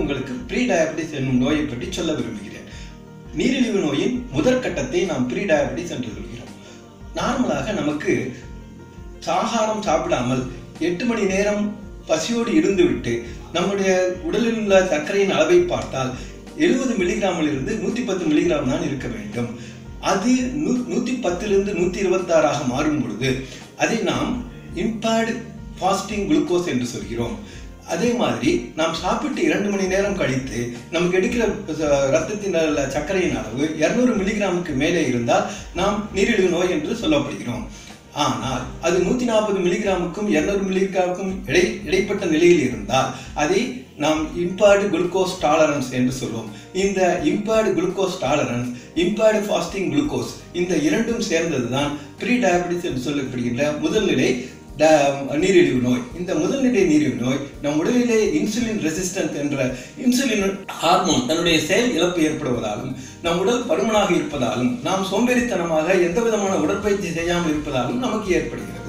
உங்களுக்கு pre diabetes என்னும் நோயை பற்றி சொல்ல விரும்புகிறேன். நீரிழிவு நோயின் முதற்கட்டத்தை நாம் ப்ரீ டயபெட்டிஸ் என்று சொல்கிறோம். நார்மலாக நமக்கு ஆகாரம் சாப்பிடாமல் 8 மணி நேரம் பசியோடு இருந்துவிட்டு நம்முடைய உடலில் உள்ள சர்க்கரையின் அளவை பார்த்தால் 70 மில்லிகிராமிலிருந்து 110 மில்லிகிராம் தான் இருக்க வேண்டும். அது 110லிருந்து 126ஆக மாறும் பொழுது அதை நாம் இம்பேர்டு ஃபாஸ்டிங் குளுக்கோஸ் என்று சொல்கிறோம். அதே மாதிரி நாம் சாப்பிட்டு 2 மணி நேரம் கழித்து நமக்கு எடுக்கிற ரத்தத்தின் சர்க்கரையின் அளவு 200 மில்லிகிராமுக்கு மேலே இருந்தால் நாம் நீரிழிவு நோய் என்று சொல்லப்படுகிறோம். ஆனால் அது 140 மில்லிகிராமுக்கும் 200 மில்லிகிராமுக்கும் இடைப்பட்ட நிலையில் இருந்தால் அதை நாம் இம்பேர்டு குளுக்கோஸ் டாலரன்ஸ் என்று சொல்வோம். இந்த impaired glucose tolerance, impaired fasting glucose, இந்த இரண்டும் சேர்ந்ததுதான் ப்ரீ டயபெட்டிஸ் என்று சொல்லப்படுகின்ற முதல்நிலை நீரிழிவு நோய். இந்த முதல்நிலை நீரிழிவு நோய் நம் உடலிலே இன்சுலின் ரெசிஸ்டன்ஸ் என்ற இன்சுலின் ஹார்மோன் தன்னுடைய செயல் இழப்பு ஏற்படுவதாலும், நம் உடல் பருமனாக இருப்பதாலும், நாம் சோம்பேறித்தனமாக எந்த விதமான உடற்பயிற்சி செய்யாமல் இருப்பதாலும் நமக்கு ஏற்படுகிறது.